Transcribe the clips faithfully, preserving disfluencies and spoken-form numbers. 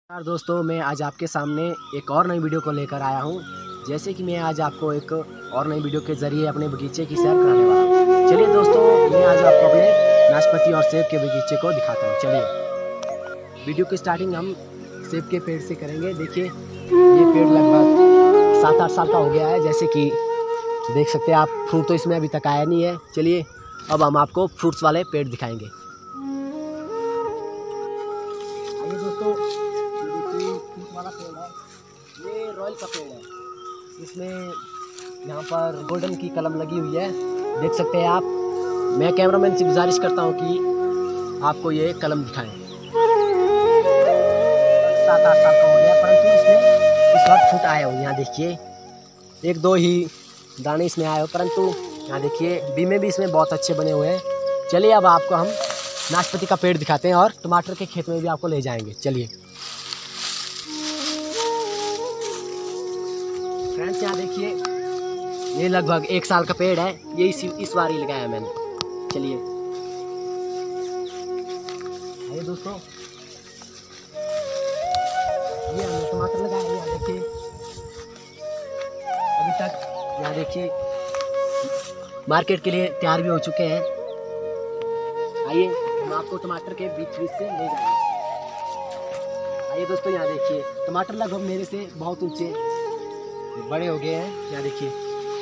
यार दोस्तों, मैं आज आपके सामने एक और नई वीडियो को लेकर आया हूं। जैसे कि मैं आज आपको एक और नई वीडियो के ज़रिए अपने बगीचे की सैर कराने वाला हूं। चलिए दोस्तों, मैं आज आपको अपने नाशपाती और सेब के बगीचे को दिखाता हूं। चलिए, वीडियो की स्टार्टिंग हम सेब के पेड़ से करेंगे। देखिए, ये पेड़ लगभग सात आठ साल का हो गया है। जैसे कि देख सकते हैं आप, फ्रूट तो इसमें अभी तक आया नहीं है। चलिए, अब हम आपको फ्रूट्स वाले पेड़ दिखाएँगे। आइए दोस्तों, फ्रूट वाला पेड़ है, ये रॉयल का पेड़ है। इसमें यहाँ पर गोल्डन की कलम लगी हुई है, देख सकते हैं आप। मैं कैमरामैन से गुजारिश करता हूँ कि आपको ये कलम दिखाएं। सात आठ साल का हो गया, परंतु इसमें इस वक्त फूट आए हुए। यहाँ देखिए, एक दो ही दाने इसमें आए हो, परंतु यहाँ देखिए बीमे भी इसमें बहुत अच्छे बने हुए हैं। चलिए, अब आपको हम नाशपाती का पेड़ दिखाते हैं और टमाटर के खेत में भी आपको ले जाएंगे। चलिए फ्रेंड्स, यहाँ देखिए, ये लगभग एक साल का पेड़ है। ये इस इस बार ही लगाया मैंने। चलिए आइए दोस्तों, ये हमने टमाटर लगाया है। यहाँ देखिए, अभी तक यहाँ देखिए मार्केट के लिए तैयार भी हो चुके हैं। आइए, हम आपको टमाटर के बीच बीच से ले जाएंगे। आइए दोस्तों, यहाँ देखिए, टमाटर लगभग मेरे से बहुत ऊंचे बड़े हो गए हैं। यहाँ देखिए,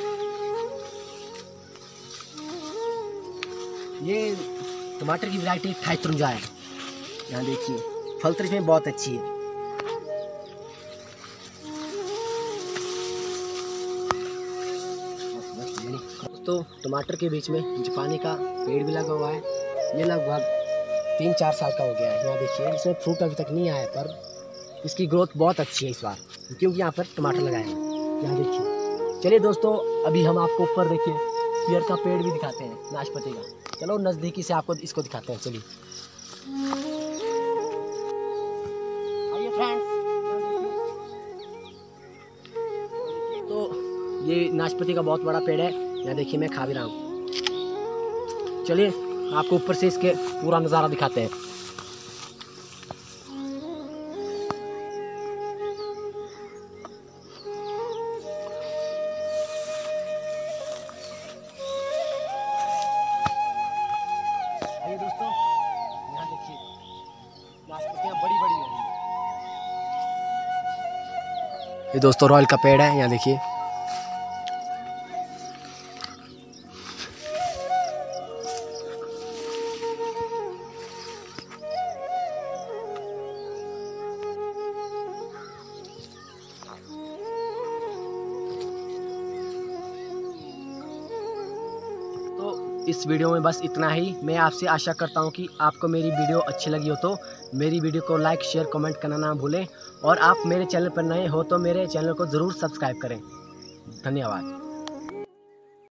ये टमाटर की वैरायटी थाईतुरंजा है। यहाँ देखिए, फल तो इसमें बहुत अच्छी है। दोस्तों, टमाटर के बीच में जापानी का पेड़ भी लगा हुआ है। ये लगभग तीन चार साल का हो गया है। यहाँ देखिए, इसमें फ्रूट अभी तक नहीं आया, पर इसकी ग्रोथ बहुत अच्छी है इस बार, क्योंकि यहाँ पर टमाटर लगाए हैं। यहाँ देखिए, चलिए दोस्तों, अभी हम आपको ऊपर देखिए पियर का पेड़ भी दिखाते हैं, नाशपाती का। चलो नज़दीकी से आपको इसको दिखाते हैं। चलिए आइए फ्रेंड्स, तो ये नाशपाती का बहुत बड़ा पेड़ है। यहाँ देखिए, मैं खा भी रहा हूँ। चलिए, आपको ऊपर से इसके पूरा नज़ारा दिखाते हैं। आइए दोस्तों, यहाँ देखिए, नाशपातियाँ बड़ी बड़ी हो गई। ये दोस्तों रॉयल का पेड़ है। यहाँ देखिए, इस वीडियो में बस इतना ही। मैं आपसे आशा करता हूं कि आपको मेरी वीडियो अच्छी लगी हो तो मेरी वीडियो को लाइक शेयर कमेंट करना ना भूलें, और आप मेरे चैनल पर नए हो तो मेरे चैनल को ज़रूर सब्सक्राइब करें। धन्यवाद।